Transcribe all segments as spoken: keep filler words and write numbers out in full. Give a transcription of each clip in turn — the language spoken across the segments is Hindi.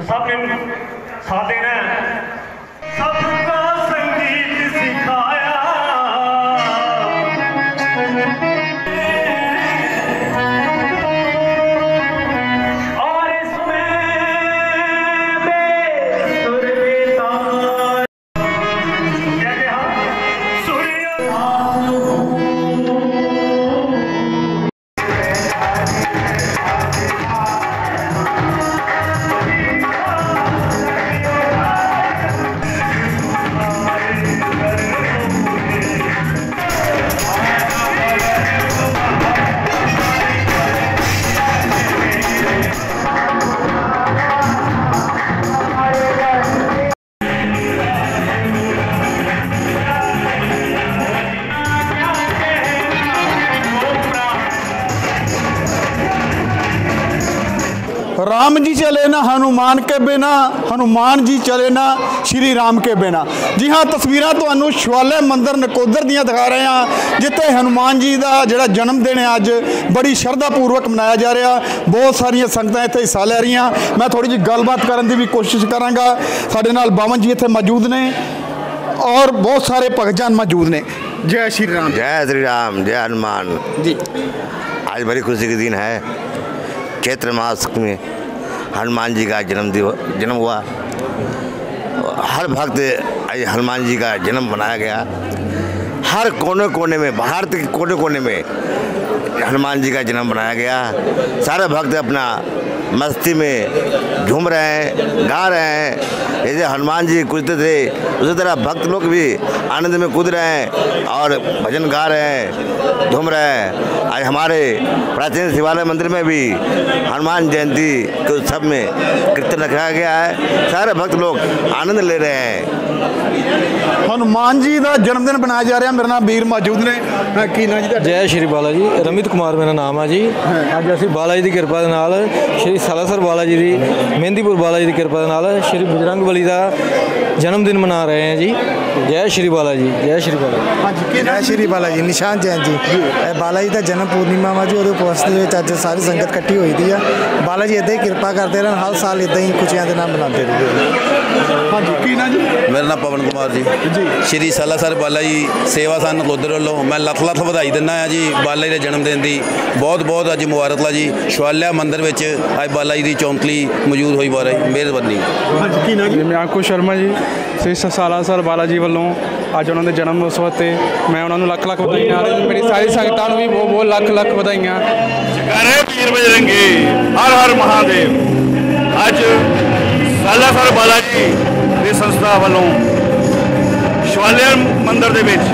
सब ने सादे ने सबका संगीत सिखाया। और इसमें बेसुर बेताल कहते हम सूर्य राम जी चले ना हनुमान के बिना, हनुमान जी चले ना श्री राम के बिना। जी हाँ, तस्वीरां तुहानू शिवालय मंदिर नकोदर दियां दिखा रहे हैं, जिथे हनुमान जी का जिहड़ा जन्म दिन है अज बड़ी शरधा पूर्वक मनाया जा रहा। बहुत सारिया संगतां इत्थे हिस्सा लै रही। मैं थोड़ी जी गलबात करने की भी कोशिश करांगा। साडे नाल बावन जी इत्थे मौजूद ने और बहुत सारे भगत जन मौजूद ने। जय श्री राम। जय श्री राम, जय हनुमान जी। आज बड़ी खुशी का दिन है। चैत्र मास में हनुमान जी का जन्म दिवस जन्म हुआ। हर भक्त आज हनुमान जी का जन्म मनाया गया। हर कोने कोने में, भारत के कोने कोने में हनुमान जी का जन्म मनाया गया। सारे भक्त अपना मस्ती में झूम रहे हैं, गा रहे हैं। जैसे हनुमान जी कूदते थे उसी तरह भक्त लोग भी आनंद में कूद रहे हैं और भजन गा रहे हैं, झूम रहे हैं। आज हमारे प्राचीन शिवालय मंदिर में भी हनुमान जयंती के उत्सव में कीर्तन रखा गया है। सारे भक्त लोग आनंद ले रहे हैं। हनुमान जी का जन्मदिन मनाया जा रहा। मेरा नाम वीर मौजूद ने। की नाम जी? जय श्री बाला जी। रमित कुमार मेरा नाम है जी। अज असीं बाला जी की कृपा दे नाल श्री सालासर बाला जी की मेहंदीपुर बाला जी की कृपा दे नाल श्री बजरंग बली का जन्मदिन मना रहे हैं जी। जय श्री बाला जी, जय श्री बाला जी। हाँ जी, जय श्री बाला जी। निशान जैन जी। बाला जी का जन्म पूर्णिमा वा जी, वो उपस्थित अज सारी संगत इकट्ठी हुई थी है। बाला जी इदा ही कृपा करते रहन, हर साल इदा ही खुशियां के नाम मनाते रहे। हाँ जी, की नाम जी? मेरा नाम पवन कुमार जी जी। श्री सालासर बाला जी सेवा सन नकोदर वालों मैं लख लख बधाई दिना है जी। बाला जी के जन्मदिन की बहुत बहुत अज मुबारक ला जी। शिवालय मंदिर में अज बाला जी की चौंतली मौजूद हुई बारा जी, मेहरबानी। हाँ जी, की नाम जी? मैं अंकुश शर्मा जी। श्री सालासर बाला जी वालों अज उन्होंने जन्म उत्सव से मैं उन्होंने लख लख बधाई, मेरी सारी संगतां नूं भी बहुत बहुत लख लख बधाइयां। जयकारे वीर बजरंगी, हर हर महादेव। अज सालासर बाला जी की संस्था वालों शिवालय मंदिर दे विच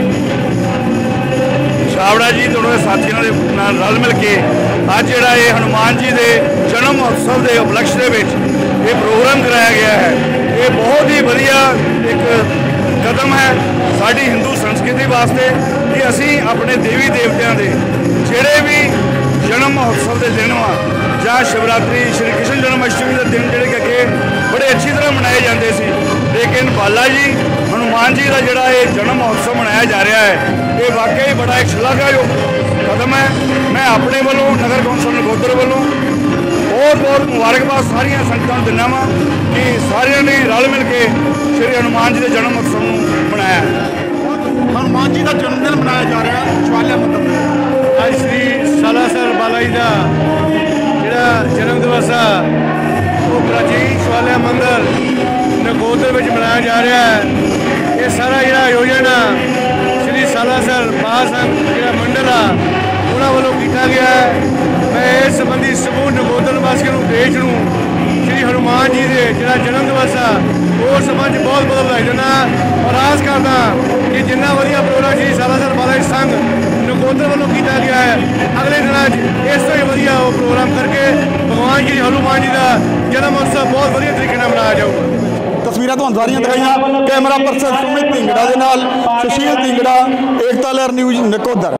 छावड़ा जी तो उन्होंने साथियों के नाल रल मिल के अज जिहड़ा ये हनुमान जी के जन्म उत्सव के उपलक्ष्य दे विच ये प्रोग्राम कराया गया है। ये बहुत ही वधिया एक कदम है साडी हिंदू संस्कृति वास्ते कि असी अपने देवी देवतियां दे जिहड़े भी जन्म महोत्सव के दिन वा जां शिवरात्रि श्री कृष्ण जन्माष्टमी के दिन जिहड़े कि अगे बड़े अच्छी तरह मनाए जाते सी, लेकिन बाला जी हनुमान जी का जिहड़ा ये जन्म महोत्सव मनाया जा रहा है ये वाकई बड़ा एक शलाघायोग कदम है। मैं अपने वालों नगर कौंसल नकोदर वालों बहुत बहुत मुबारकबाद सारिया संगतां नूं दिंदा वां कि सारिਆਂ ने रल मिल के श्री हनुमान जी के जन्म उत्सव मनाया है। हनुमान जी का जन्मदिन मनाया जा रहा है शिवालय मंदिर में। आज श्री सालासर बाला जी का जिहड़ा जन्म दिवस है वो प्राचीन शिवालय मंदिर नकोदर में मनाया जा रहा है। ये सारा जिहड़ा आयोजन श्री सालासर महासंघ जिहड़ा मंडल आ उन्होंने वालों किया गया है। मैं इस संबंधी समूह नकोदर वासियों को देश नूं श्री हनुमान जी के जिहड़ा जन्म दिवस आ उस संबंध बहुत बहुत बधाई देना और आस करदा कि जिन्ना वधिया प्रोग्राम श्री सालासर बाला जी संघ नकोदर वालों किया गया है अगले दिन इस तो ही वधिया प्रोग्राम करके भगवान श्री हनुमान जी का जन्म उत्सव बहुत वधिया तरीके नाल मनाया जाऊगा। तस्वीरां तुहानूं सारियां दिखाईयां। कैमरा पर्सन सुमित धिंगड़ा दे नाल सुशील धिंगड़ा, एकता लहर न्यूज़ नकोदर।